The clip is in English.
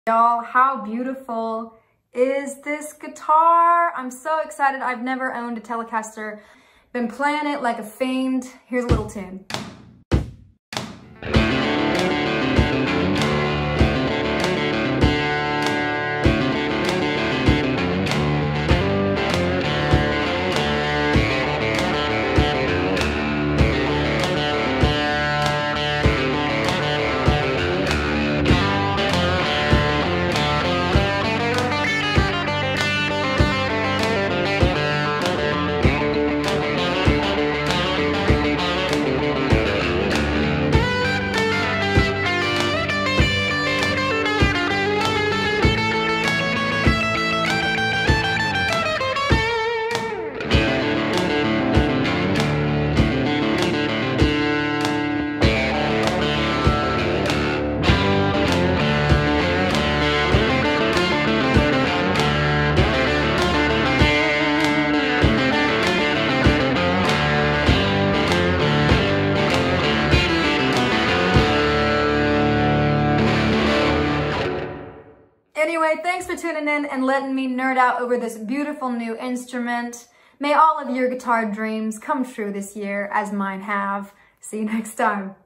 Y'all, how beautiful is this guitar? I'm so excited. I've never owned a Telecaster. Been playing it like a fiend. Here's a little tune. Anyway, thanks for tuning in and letting me nerd out over this beautiful new instrument. May all of your guitar dreams come true this year, as mine have. See you next time.